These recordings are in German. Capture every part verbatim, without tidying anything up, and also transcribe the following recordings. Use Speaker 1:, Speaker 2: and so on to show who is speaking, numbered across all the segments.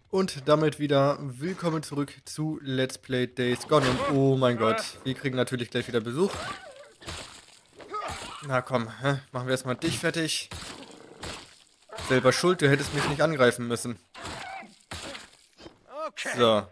Speaker 1: Und damit wieder willkommen zurück zu Let's Play Days Gone. Und oh mein Gott, wir kriegen natürlich gleich wieder Besuch. Na komm, hä? Machen wir erstmal dich fertig. Selber schuld, du hättest mich nicht angreifen müssen. So.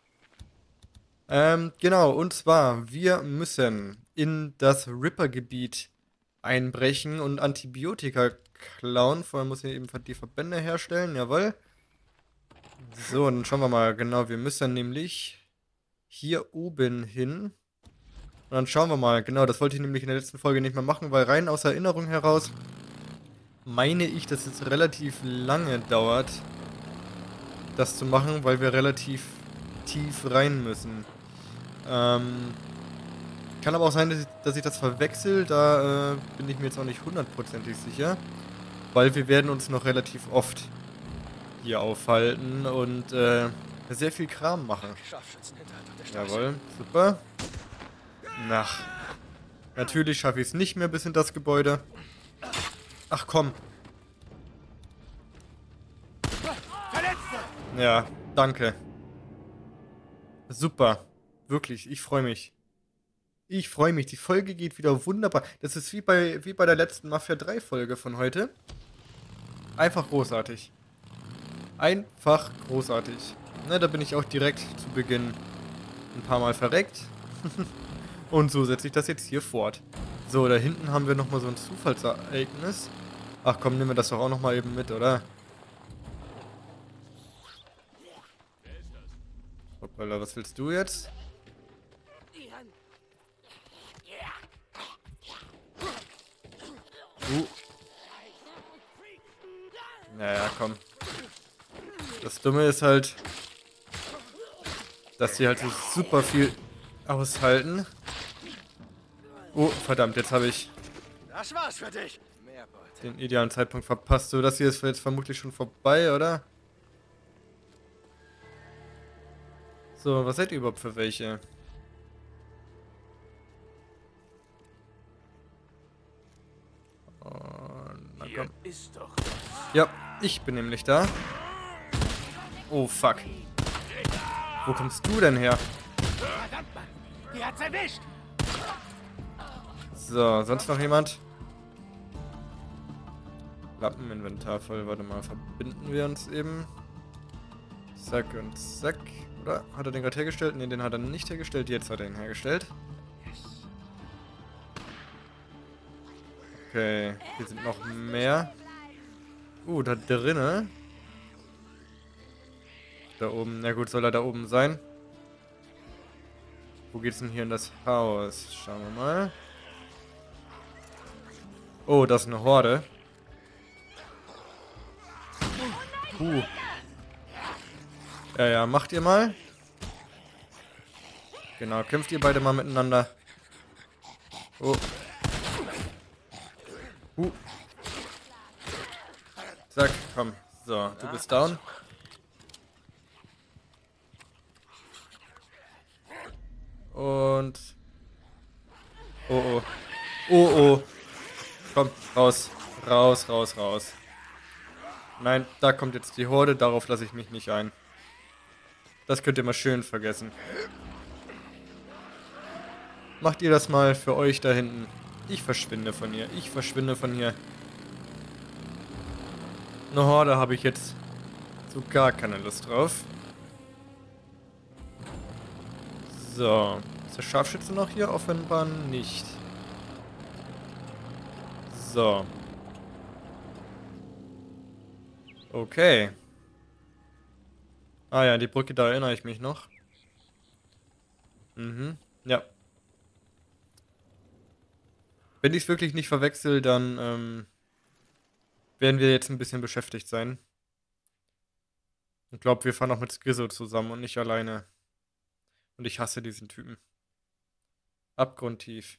Speaker 1: Ähm, genau, und zwar, wir müssen in das Ripper-Gebiet einbrechen und Antibiotika klauen. Vorher muss ich eben die Verbände herstellen, jawohl. So, dann schauen wir mal. Genau, wir müssen nämlich hier oben hin. Und dann schauen wir mal. Genau, das wollte ich nämlich in der letzten Folge nicht mehr machen, weil rein aus Erinnerung heraus meine ich, dass es relativ lange dauert, das zu machen, weil wir relativ tief rein müssen. Ähm, kann aber auch sein, dass ich, dass ich das verwechsel. Da äh, bin ich mir jetzt auch nicht hundertprozentig sicher. Weil wir werden uns noch relativ oft hier aufhalten und äh, sehr viel Kram machen. Jawohl, super. Nach. Natürlich schaffe ich es nicht mehr bis in das Gebäude. Ach komm. Ja, danke. Super. Wirklich, ich freue mich. Ich freue mich. Die Folge geht wieder wunderbar. Das ist wie bei, wie bei der letzten Mafia drei Folge von heute. Einfach großartig. Einfach großartig. Na, da bin ich auch direkt zu Beginn ein paar Mal verreckt. Und so setze ich das jetzt hier fort. So, da hinten haben wir nochmal so ein Zufallsereignis. Ach komm, nehmen wir das doch auch nochmal eben mit, oder? Hoppala, was willst du jetzt? Uh. Naja, komm. Das Dumme ist halt, dass die halt so super viel aushalten. Oh, verdammt, jetzt habe ich
Speaker 2: Das war's für dich.
Speaker 1: den idealen Zeitpunkt verpasst. So, das hier ist jetzt vermutlich schon vorbei, oder? So, was seid ihr überhaupt für welche? Und, na komm.
Speaker 2: Ist doch.
Speaker 1: Ja, ich bin nämlich da. Oh, fuck. Wo kommst du denn her?
Speaker 2: Verdammt, Mann. Die hat's erwischt.
Speaker 1: So, sonst noch jemand? Lappeninventar voll. Warte mal, verbinden wir uns eben. Zack und zack. Oder? Hat er den gerade hergestellt? Ne, den hat er nicht hergestellt. Jetzt hat er ihn hergestellt. Okay, hier sind noch mehr. Uh, da drinne. Da oben. Na gut, soll er da oben sein? Wo geht's denn hier in das Haus? Schauen wir mal. Oh, das ist eine Horde. Uh. Ja, ja, macht ihr mal. Genau, kämpft ihr beide mal miteinander. Oh. Uh. Zack, komm. So, du bist down. Und... Oh, oh. Oh, oh. Komm, raus. Raus, raus, raus. Nein, da kommt jetzt die Horde. Darauf lasse ich mich nicht ein. Das könnt ihr mal schön vergessen. Macht ihr das mal für euch da hinten. Ich verschwinde von hier. Ich verschwinde von hier. Eine Horde habe ich jetzt so gar keine Lust drauf. So. Ist der Scharfschütze noch hier? Offenbar nicht. So. Okay. Ah ja, die Brücke, da erinnere ich mich noch. Mhm. Ja. Wenn ich es wirklich nicht verwechsel, dann ähm, werden wir jetzt ein bisschen beschäftigt sein. Ich glaube, wir fahren auch mit Skizzo zusammen und nicht alleine. Und ich hasse diesen Typen. Abgrundtief.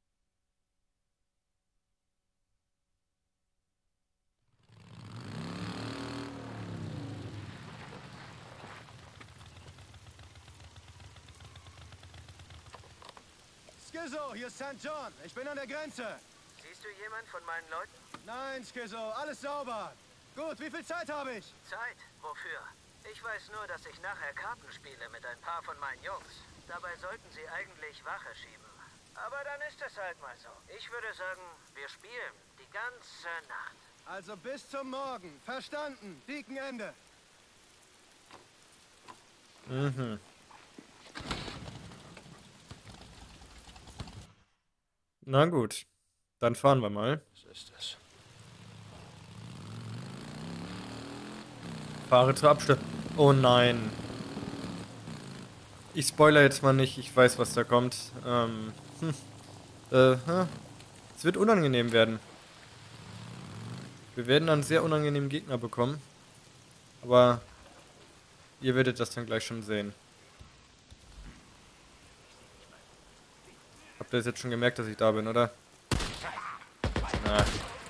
Speaker 2: Skizzo, hier ist Sankt John. Ich bin an der Grenze.
Speaker 3: Siehst du jemand von meinen Leuten?
Speaker 2: Nein, Skizzo, alles sauber. Gut, wie viel Zeit habe ich?
Speaker 3: Zeit? Wofür? Ich weiß nur, dass ich nachher Karten spiele mit ein paar von meinen Jungs. Dabei sollten sie eigentlich Wache schieben. Aber dann ist es halt mal so. Ich würde sagen, wir spielen die ganze Nacht.
Speaker 2: Also bis zum Morgen. Verstanden. Wiekenende.
Speaker 1: Mhm. Na gut. Dann fahren wir mal.
Speaker 2: Was ist das?
Speaker 1: Fahre zur Abschluss. Oh nein. Ich spoiler jetzt mal nicht. Ich weiß, was da kommt. Ähm. Hm. Äh, hm. Es wird unangenehm werden. Wir werden einen sehr unangenehmen Gegner bekommen. Aber ihr werdet das dann gleich schon sehen. Habt ihr das jetzt schon gemerkt, dass ich da bin, oder? Na.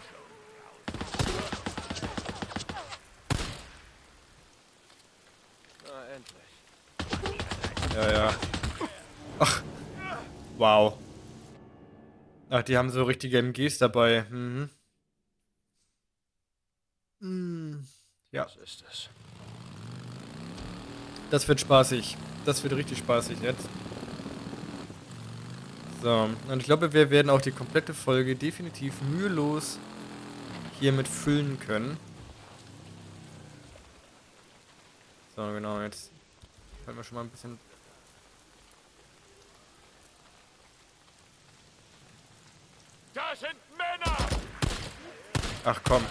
Speaker 2: Na, endlich.
Speaker 1: Ja, ja. Ach. Wow. Ach, die haben so richtige M Gs dabei. Mhm. Hm. Ja.
Speaker 2: Was ist das?
Speaker 1: Das wird spaßig. Das wird richtig spaßig jetzt. So, und ich glaube, wir werden auch die komplette Folge definitiv mühelos hiermit füllen können. So, genau, jetzt halten wir schon mal ein bisschen...
Speaker 2: Da sind Männer!
Speaker 1: Ach komm.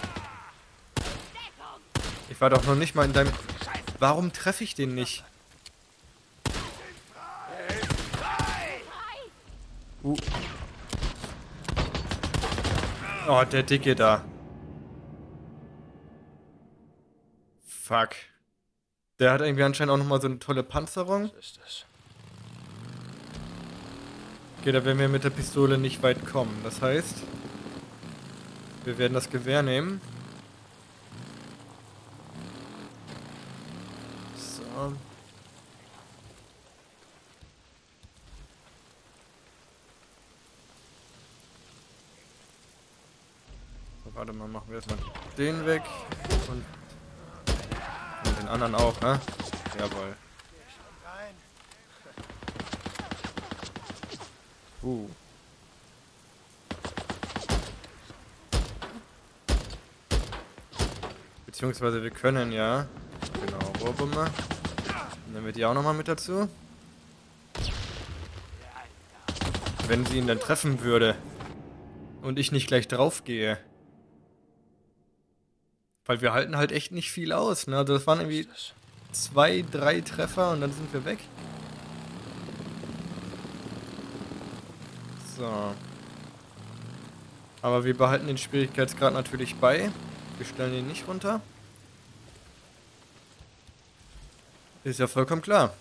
Speaker 1: Ich war doch noch nicht mal in deinem... Warum treffe ich den nicht? Uh. Oh, der Dicke da. Fuck. Der hat irgendwie anscheinend auch nochmal so eine tolle Panzerung.
Speaker 2: Was ist das?
Speaker 1: Okay, da werden wir mit der Pistole nicht weit kommen. Das heißt, wir werden das Gewehr nehmen. So. So, warte mal, machen wir erstmal den weg. Und, und den anderen auch, ne? Jawohl.
Speaker 2: Rein.
Speaker 1: Uh. Beziehungsweise wir können ja... Genau, Rohrbombe. Nehmen wir die auch nochmal mit dazu. Wenn sie ihn dann treffen würde. Und ich nicht gleich drauf gehe. Weil wir halten halt echt nicht viel aus, ne? Das waren irgendwie zwei, drei Treffer und dann sind wir weg. So. Aber wir behalten den Schwierigkeitsgrad natürlich bei. Wir stellen ihn nicht runter. Ist ja vollkommen klar.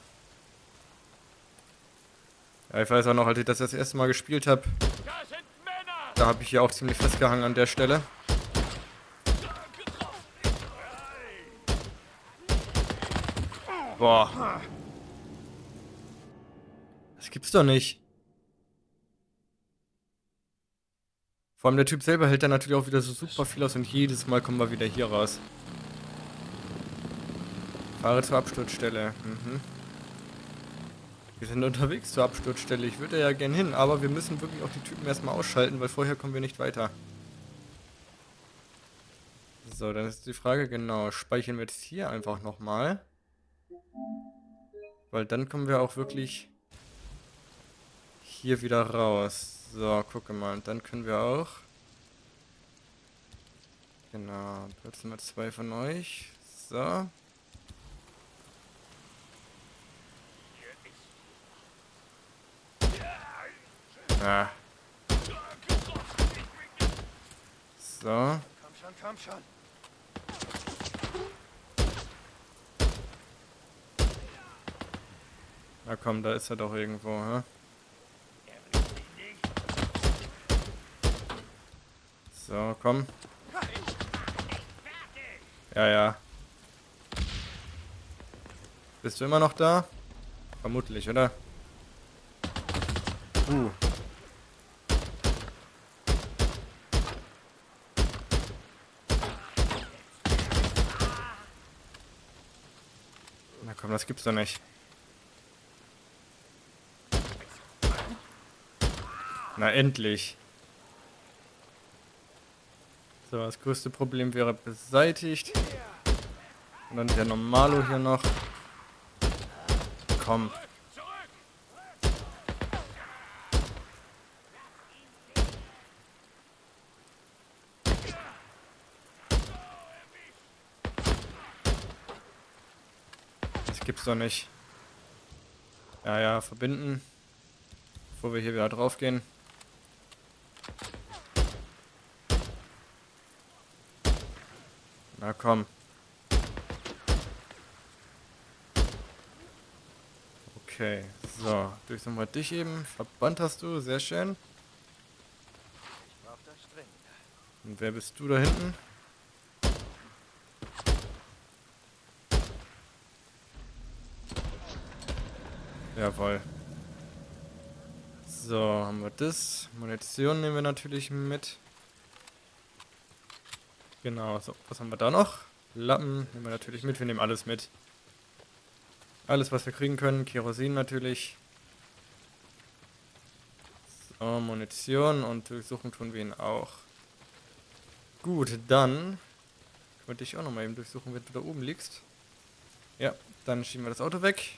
Speaker 1: Ja, ich weiß auch noch, als ich das das erste Mal gespielt habe, da habe ich hier auch ziemlich festgehangen an der Stelle. Boah. Das gibt's doch nicht. Vor allem der Typ selber hält dann natürlich auch wieder so super viel aus und jedes Mal kommen wir wieder hier raus. Fahre zur Absturzstelle. Mhm. Wir sind unterwegs zur Absturzstelle. Ich würde ja gern hin, aber wir müssen wirklich auch die Typen erstmal ausschalten, weil vorher kommen wir nicht weiter. So, dann ist die Frage, genau, speichern wir jetzt hier einfach nochmal. Weil dann kommen wir auch wirklich hier wieder raus. So, gucke mal. Und dann können wir auch... Genau, plötzlich mal zwei von euch. So. Ah. So.
Speaker 2: Komm schon, komm schon.
Speaker 1: Na komm, da ist er doch irgendwo, hä? So, komm. Ja, ja. Bist du immer noch da? Vermutlich, oder? Uh. Na komm, das gibt's doch nicht. Na endlich. So, das größte Problem wäre beseitigt. Und dann der Normalo hier noch. Komm. Das gibt's doch nicht. Ja, ja, verbinden. Bevor wir hier wieder drauf gehen. Na komm. Okay, so. Durchsuchen wir dich eben. Verband hast du, sehr schön. Und wer bist du da hinten? Jawohl. So, haben wir das. Munition nehmen wir natürlich mit. Genau, so, was haben wir da noch? Lappen nehmen wir natürlich mit, wir nehmen alles mit. Alles, was wir kriegen können. Kerosin natürlich. So, Munition und durchsuchen tun wir ihn auch. Gut, dann könnte ich auch nochmal eben durchsuchen, wenn du da oben liegst. Ja, dann schieben wir das Auto weg.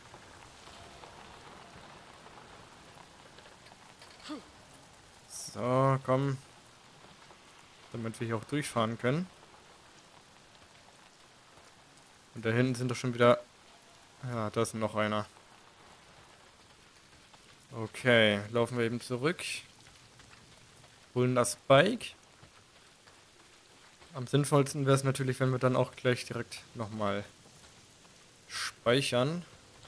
Speaker 1: So, komm. Damit wir hier auch durchfahren können. Und da hinten sind doch schon wieder... Ja, da ist noch einer. Okay, laufen wir eben zurück. Holen das Bike. Am sinnvollsten wäre es natürlich, wenn wir dann auch gleich direkt nochmal speichern.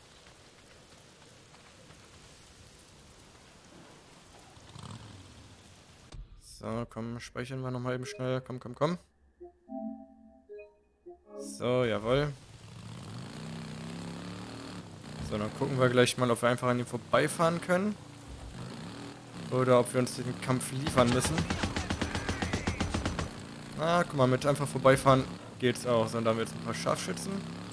Speaker 1: So, komm, speichern wir nochmal eben schnell. Komm, komm, komm. So, jawohl. So, dann gucken wir gleich mal, ob wir einfach an ihm vorbeifahren können. Oder ob wir uns den Kampf liefern müssen. Ah, guck mal, mit einfach vorbeifahren geht's auch. So, und dann haben wir jetzt ein paar Scharfschützen,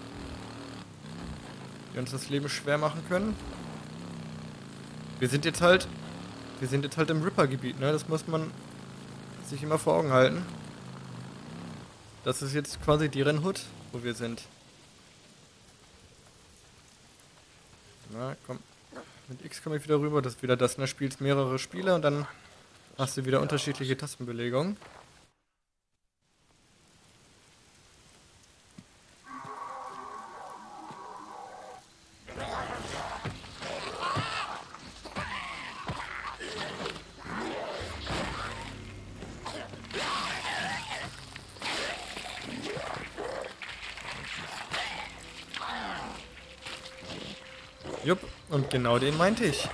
Speaker 1: die uns das Leben schwer machen können. Wir sind jetzt halt... Wir sind jetzt halt im Ripper-Gebiet, ne? Das muss man sich immer vor Augen halten. Das ist jetzt quasi die Rennhut, wo wir sind. Na, komm. Mit X komme ich wieder rüber. Das ist wieder das, ne? Spielst mehrere Spiele und dann hast du wieder unterschiedliche Tastenbelegungen. Jupp, und genau den meinte ich.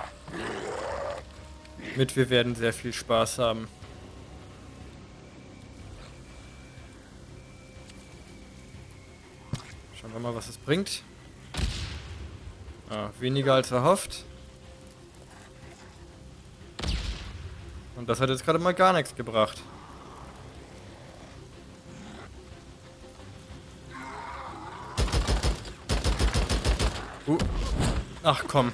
Speaker 1: Mit wir werden sehr viel Spaß haben. Schauen wir mal, was es bringt. Ah, weniger als erhofft. Und das hat jetzt gerade mal gar nichts gebracht. Uh. Ach komm.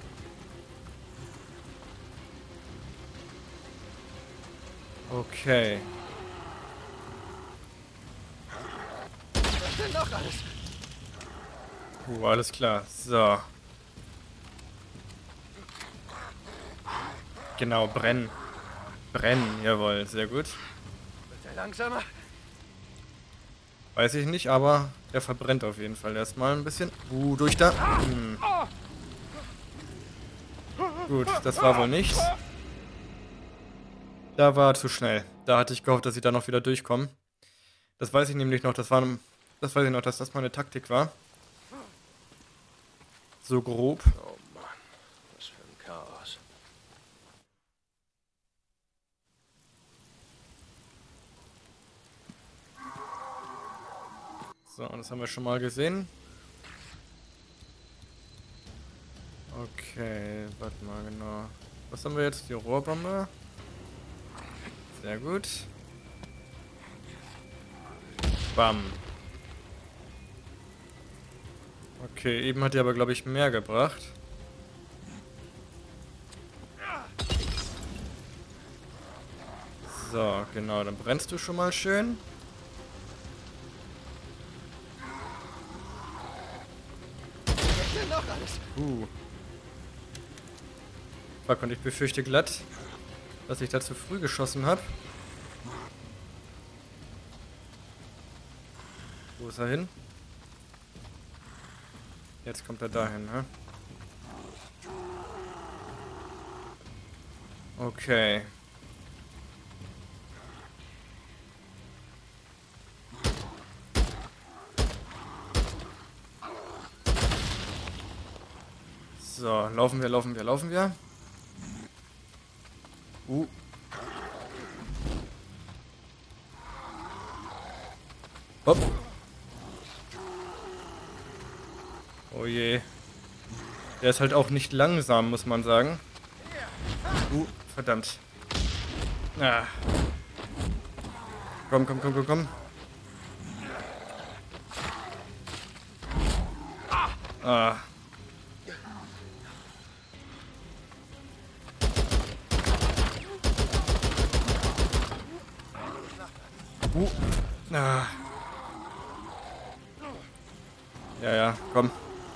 Speaker 1: Okay.
Speaker 2: Was denn noch alles?
Speaker 1: Uh, alles klar. So. Genau, brennen. Brennen, jawohl, sehr gut.
Speaker 2: Wird er langsamer?
Speaker 1: Weiß ich nicht, aber der verbrennt auf jeden Fall erstmal ein bisschen. Uh, durch da. Hm. Gut, das war wohl nichts. Da war zu schnell. Da hatte ich gehofft, dass ich da noch wieder durchkomme. Das weiß ich nämlich noch. Das war, das weiß ich noch, dass das meine Taktik war. So grob.
Speaker 2: Oh Mann, was für ein Chaos.
Speaker 1: So, das haben wir schon mal gesehen. Okay, warte mal genau. Was haben wir jetzt? Die Rohrbombe. Sehr gut. Bam. Okay, eben hat die aber, glaube ich, mehr gebracht. So, genau, dann brennst du schon mal schön.
Speaker 2: Was denn noch alles?
Speaker 1: Uh. Fuck, und ich befürchte glatt, dass ich da zu früh geschossen habe. Wo ist er hin? Jetzt kommt er dahin, ne? Okay. So, laufen wir, laufen wir, laufen wir. Uh. Hopp. Oh je. Der ist halt auch nicht langsam, muss man sagen. Uh, verdammt. Ah. Komm, komm, komm, komm, komm. Ah. Uh. Ah. Ja, ja, komm.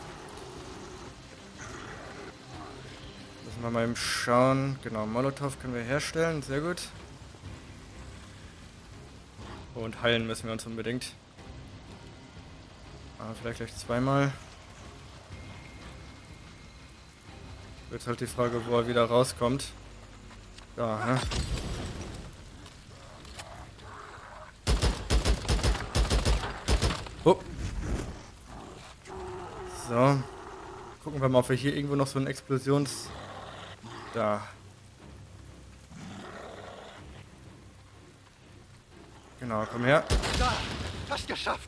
Speaker 1: Müssen wir mal eben schauen. Genau, Molotow können wir herstellen. Sehr gut. Und heilen müssen wir uns unbedingt. Ah, vielleicht gleich zweimal. Jetzt halt die Frage, wo er wieder rauskommt. Da, ne? Oh. So. Gucken wir mal, ob wir hier irgendwo noch so ein Explosions... Da. Genau, komm her.
Speaker 2: Da, fast geschafft.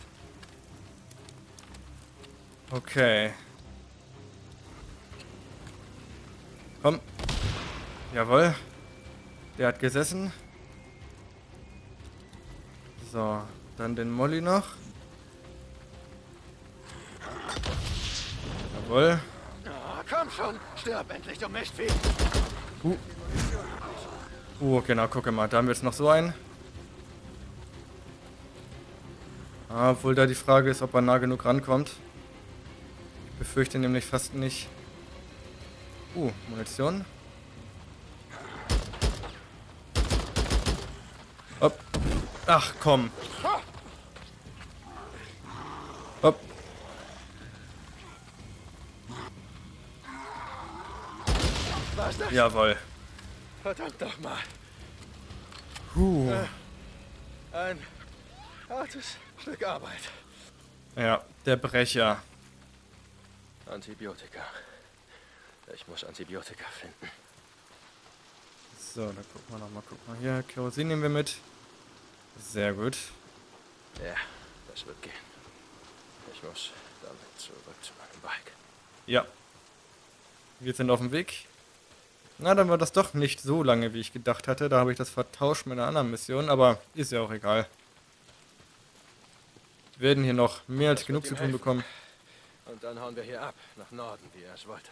Speaker 1: Okay. Komm. Jawohl. Der hat gesessen. So, dann den Molly noch. Jawohl.
Speaker 2: Oh, komm schon, stirb endlich, du Mistvieh.
Speaker 1: Uh. Uh, genau, gucke mal. Da haben wir jetzt noch so einen. Ah, obwohl da die Frage ist, ob er nah genug rankommt. Ich befürchte nämlich fast nicht. Uh, Munition. Hopp. Ach, komm. Hopp.
Speaker 2: Was das?
Speaker 1: Jawohl.
Speaker 2: Verdammt doch mal.
Speaker 1: Huh.
Speaker 2: Ein hartes Stück Arbeit.
Speaker 1: Ja, der Brecher.
Speaker 2: Antibiotika. Ich muss Antibiotika finden.
Speaker 1: So, dann gucken wir nochmal. Guck mal hier. Kerosin nehmen wir mit. Sehr gut.
Speaker 2: Ja, das wird gehen. Ich muss damit zurück zu meinem Bike.
Speaker 1: Ja. Wir sind auf dem Weg. Na, dann war das doch nicht so lange, wie ich gedacht hatte. Da habe ich das vertauscht mit einer anderen Mission, aber ist ja auch egal. Wir werden hier noch mehr als
Speaker 2: Das
Speaker 1: genug
Speaker 2: wird
Speaker 1: zu
Speaker 2: ihm
Speaker 1: tun
Speaker 2: helfen.
Speaker 1: bekommen.
Speaker 2: Und dann hauen wir hier ab, nach Norden, wie er es wollte.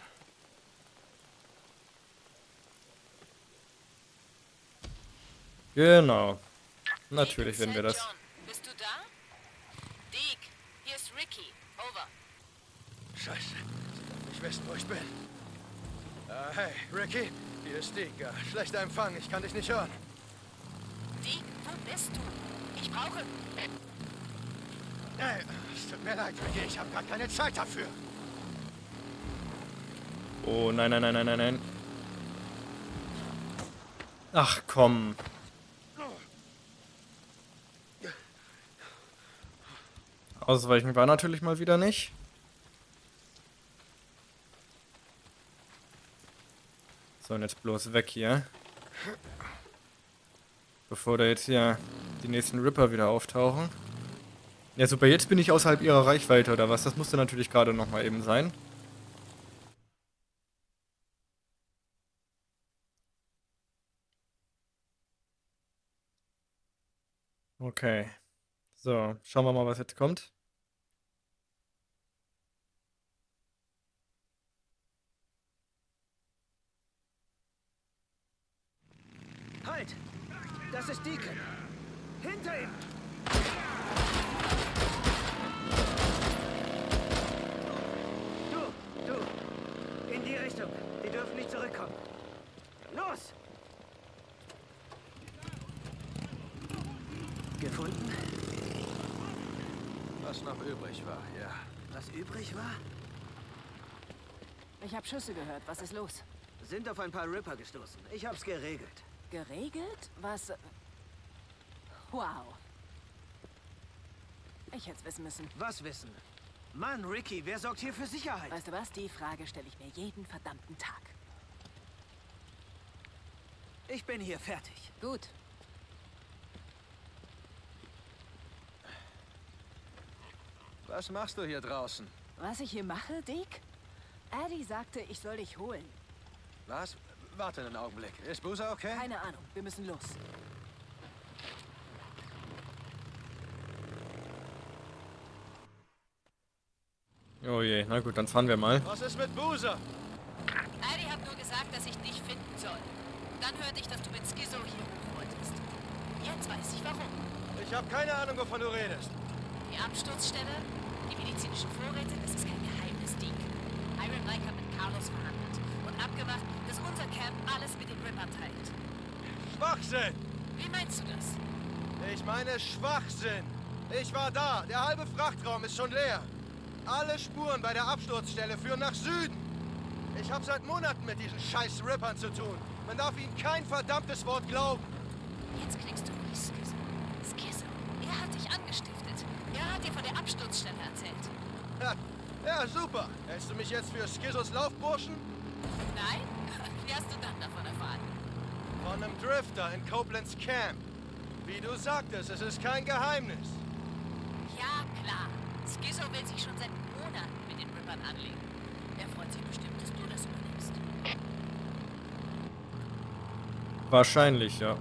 Speaker 1: Genau. Natürlich werden wir das.
Speaker 4: John, bist du da? Deke, hier ist Ricky. Over.
Speaker 2: Scheiße, sie darf nicht wissen, wo ich bin. Uh, hey, Ricky, hier ist Deke. Uh, schlechter Empfang, ich kann dich nicht hören.
Speaker 4: Deke, wo bist du? Ich brauche...
Speaker 2: Hey, es tut mir leid, Ricky, ich habe gar keine Zeit dafür.
Speaker 1: Oh, nein, nein, nein, nein, nein, nein. Ach, komm. Ausweichen war natürlich mal wieder nicht. So, und jetzt bloß weg hier. Bevor da jetzt hier die nächsten Ripper wieder auftauchen. Ja, super, jetzt bin ich außerhalb ihrer Reichweite, oder was? Das musste natürlich gerade nochmal eben sein. Okay. So, schauen wir mal, was jetzt kommt.
Speaker 3: Halt! Das ist Deacon. Hinter ihm! Du, du! In die Richtung. Die dürfen nicht zurückkommen. Los! Gefunden?
Speaker 2: Was noch übrig war, ja.
Speaker 3: Was übrig war?
Speaker 5: Ich habe Schüsse gehört. Was ist los?
Speaker 3: Sind auf ein paar Ripper gestoßen. Ich hab's geregelt.
Speaker 5: Geregelt? Was? äh, Wow. Ich hätte es wissen müssen.
Speaker 3: Was wissen? Mann, Ricky, wer sorgt hier für Sicherheit?
Speaker 5: Weißt du was? Die Frage stelle ich mir jeden verdammten Tag.
Speaker 3: Ich bin hier fertig.
Speaker 5: Gut.
Speaker 2: Was machst du hier draußen?
Speaker 5: Was ich hier mache, Dick? Eddie sagte, ich soll dich holen.
Speaker 2: Was? Warte einen Augenblick. Ist Boozer okay?
Speaker 5: Keine Ahnung. Wir müssen los.
Speaker 1: Oh je, na gut, dann fahren wir mal.
Speaker 2: Was ist mit Boozer?
Speaker 4: Eddie hat nur gesagt, dass ich dich finden soll. Dann hörte ich, dass du mit Skizzo hier hoch wolltest. Jetzt weiß ich warum.
Speaker 2: Ich habe keine Ahnung, wovon du redest.
Speaker 4: Die Absturzstelle, die medizinischen Vorräte, das ist kein Geheimnis, Deke. Iron Mike hat mit Carlos verhandelt und abgemacht, dass unser Camp alles mit den Rippern teilt.
Speaker 2: Schwachsinn!
Speaker 4: Wie meinst du das?
Speaker 2: Ich meine Schwachsinn. Ich war da. Der halbe Frachtraum ist schon leer. Alle Spuren bei der Absturzstelle führen nach Süden. Ich habe seit Monaten mit diesen scheiß Rippern zu tun. Man darf ihnen kein verdammtes Wort glauben.
Speaker 4: Jetzt klingst du wie Skizzo. Skizzo, er hat dich angestiftet. Er hat dir von der Absturzstelle erzählt.
Speaker 2: Ja, ja, super. Hältst du mich jetzt für Skizzos Laufburschen?
Speaker 4: Nein? Wie hast du dann davon erfahren?
Speaker 2: Von einem Drifter in Copelands Camp. Wie du sagtest, es ist kein Geheimnis.
Speaker 4: Ja, klar. Skizzo will sich schon seit Monaten mit den Rippern anlegen. Er freut sich bestimmt, dass du das übernimmst.
Speaker 1: Wahrscheinlich, ja.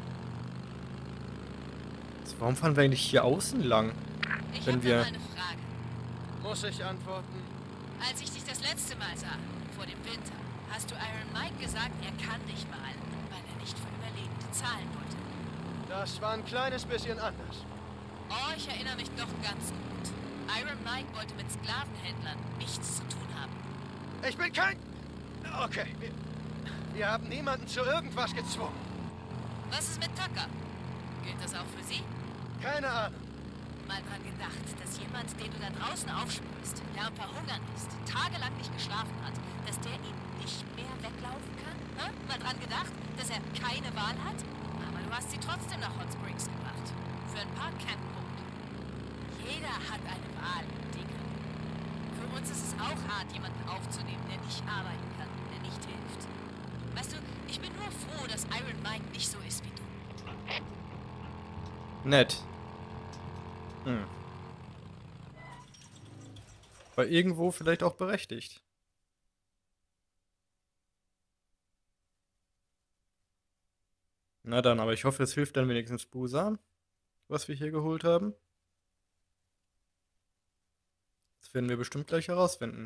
Speaker 1: Also, warum fahren wir eigentlich hier außen lang?
Speaker 4: Ich
Speaker 1: Wenn
Speaker 4: habe
Speaker 1: wir-
Speaker 4: da mal eine Frage.
Speaker 2: Muss ich antworten?
Speaker 4: Als ich dich das letzte Mal sah, vor dem Winter, hast du Iron Mike gesagt, er kann dich malen, weil er nicht für Überlebende zahlen wollte.
Speaker 2: Das war ein kleines bisschen anders.
Speaker 4: Oh, ich erinnere mich doch ganz gut. Iron Mike wollte mit Sklavenhändlern nichts zu tun haben.
Speaker 2: Ich bin kein... Okay, wir, wir haben niemanden zu irgendwas gezwungen.
Speaker 4: Was ist mit Tucker? Gilt das auch für sie?
Speaker 2: Keine Ahnung.
Speaker 4: Mal dran gedacht, dass jemand, den du da draußen aufspürst, der am Verhungern ist, tagelang nicht geschlafen hat, dass der ihm nicht mehr weglaufen kann? Hä? Mal dran gedacht, dass er keine Wahl hat? Aber du hast sie trotzdem nach Hot Springs gebracht. Für ein paar Camppunkte. Jeder hat eine Wahl, Digga. Für uns ist es auch hart, jemanden aufzunehmen, der nicht arbeiten kann, der nicht hilft. Weißt du, ich bin nur froh, dass Iron Mike nicht so ist wie du.
Speaker 1: Nett. Hm. Aber irgendwo vielleicht auch berechtigt. Na dann, aber ich hoffe, es hilft dann wenigstens Boozer, was wir hier geholt haben. Das werden wir bestimmt gleich herausfinden.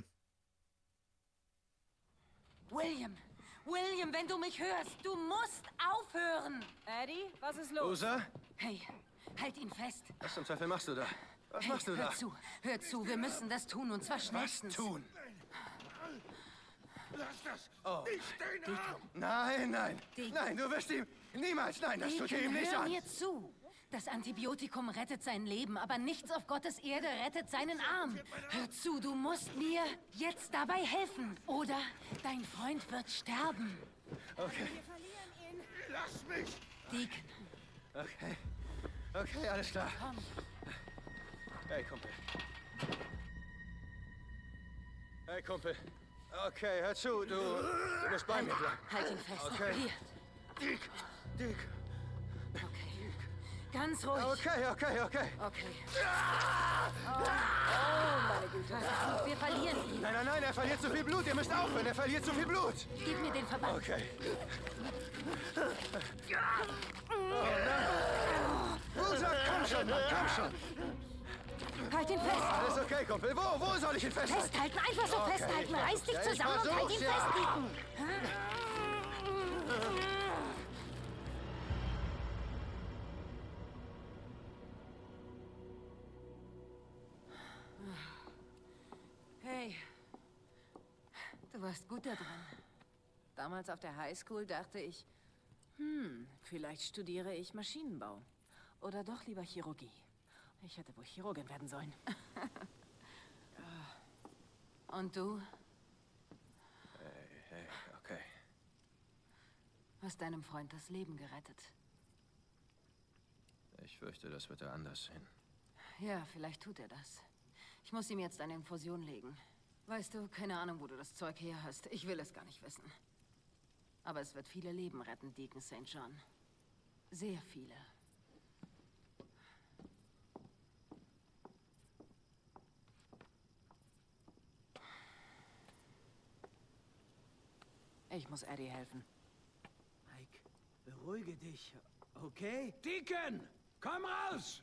Speaker 5: William! William, wenn du mich hörst, du musst aufhören! Eddie, was ist los?
Speaker 2: Boozer?
Speaker 5: Hey, halt ihn fest.
Speaker 2: Was zum Teufel machst du da? Was
Speaker 5: Hey,
Speaker 2: machst du
Speaker 5: hör
Speaker 2: da?
Speaker 5: zu, hör zu, wir müssen das tun und zwar
Speaker 2: Was
Speaker 5: schnellstens.
Speaker 2: tun?
Speaker 6: Lass das!
Speaker 2: Oh.
Speaker 6: Ich den Arm!
Speaker 2: Nein, nein.
Speaker 5: Dick.
Speaker 2: Nein, du wirst ihm... Niemals, nein, das tut ihr ihm
Speaker 5: Deacon,
Speaker 2: nicht
Speaker 5: hör
Speaker 2: an.
Speaker 5: mir zu. Das Antibiotikum rettet sein Leben, aber nichts auf Gottes Erde rettet seinen Arm. Hör zu, du musst mir jetzt dabei helfen. Oder dein Freund wird sterben.
Speaker 2: Okay,
Speaker 6: Lass mich!
Speaker 5: Deacon,
Speaker 2: okay. Okay, alles klar.
Speaker 5: komm.
Speaker 2: Hey, Kumpel. Hey, Kumpel. Okay, hör zu, du, du musst bei mir bleiben.
Speaker 5: Halt ihn fest.
Speaker 2: Okay.
Speaker 5: Hier.
Speaker 2: Dick, Dick.
Speaker 5: Okay. Ganz ruhig.
Speaker 2: Okay, okay, okay.
Speaker 5: Okay. Oh, oh meine Güte. Pass auf, wir verlieren ihn.
Speaker 2: Nein, nein, nein, er verliert zu viel Blut. Ihr müsst aufhören, er verliert zu viel Blut.
Speaker 5: Gib mir den Verband.
Speaker 2: Okay. Oh nein. Boozer, komm schon, Mann, komm schon.
Speaker 5: Halt ihn fest.
Speaker 2: Alles okay, Kumpel. Wo, wo soll ich ihn festhalten?
Speaker 5: Festhalten, einfach so
Speaker 2: Okay,
Speaker 5: festhalten.
Speaker 2: ich
Speaker 5: Reiß dich
Speaker 2: versuch's. Ja, ich
Speaker 5: zusammen und halt ihn
Speaker 2: versuch's, ja.
Speaker 5: fest, Deacon. warst gut da drin. Damals auf der Highschool dachte ich, hm, vielleicht studiere ich Maschinenbau. Oder doch lieber Chirurgie. Ich hätte wohl Chirurgin werden sollen. Und du?
Speaker 2: Hey, hey, okay.
Speaker 5: Hast deinem Freund das Leben gerettet.
Speaker 2: Ich fürchte, das wird er anders sehen.
Speaker 5: Ja, vielleicht tut er das. Ich muss ihm jetzt eine Infusion legen. Weißt du, keine Ahnung, wo du das Zeug her hast. Ich will es gar nicht wissen. Aber es wird viele Leben retten, Deacon Sankt John. Sehr viele. Ich muss Eddie helfen.
Speaker 7: Mike, beruhige dich, okay? Deacon, komm raus!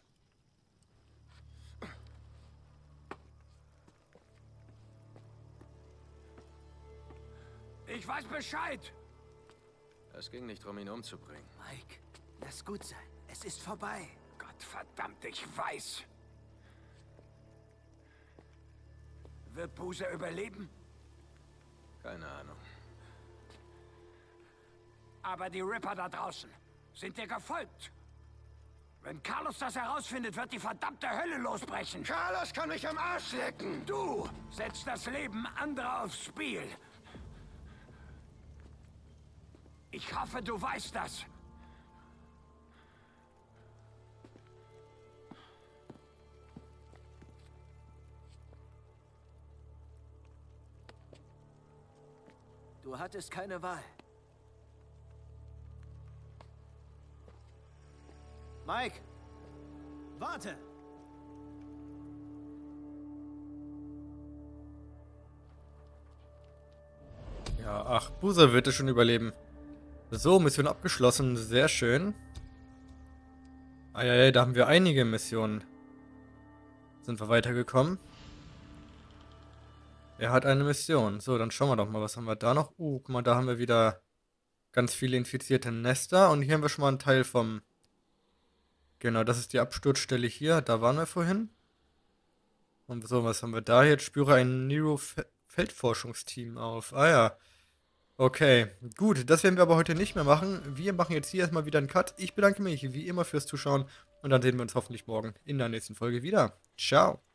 Speaker 7: Ich weiß Bescheid!
Speaker 2: Es ging nicht darum, ihn umzubringen.
Speaker 7: Mike, lass gut sein. Es ist vorbei. Gott verdammt, ich weiß. Wird Boozer überleben?
Speaker 2: Keine Ahnung.
Speaker 7: Aber die Ripper da draußen sind dir gefolgt. Wenn Carlos das herausfindet, wird die verdammte Hölle losbrechen.
Speaker 2: Carlos kann mich am Arsch lecken!
Speaker 7: Du setzt das Leben anderer aufs Spiel. Ich hoffe, du weißt das. Du hattest keine Wahl. Mike! Warte!
Speaker 1: Ja, ach, Boozer wird es schon überleben. So, Mission abgeschlossen. Sehr schön. Ah ja, ja, da haben wir einige Missionen. Sind wir weitergekommen? Er hat eine Mission. So, dann schauen wir doch mal, was haben wir da noch? Uh, guck mal, da haben wir wieder ganz viele infizierte Nester. Und hier haben wir schon mal einen Teil vom... Genau, das ist die Absturzstelle hier. Da waren wir vorhin. Und so, was haben wir da? Jetzt spüre ein Nero-Feldforschungsteam auf. Ah ja. Okay, gut. Das werden wir aber heute nicht mehr machen. Wir machen jetzt hier erstmal wieder einen Cut. Ich bedanke mich wie immer fürs Zuschauen. Und dann sehen wir uns hoffentlich morgen in der nächsten Folge wieder. Ciao.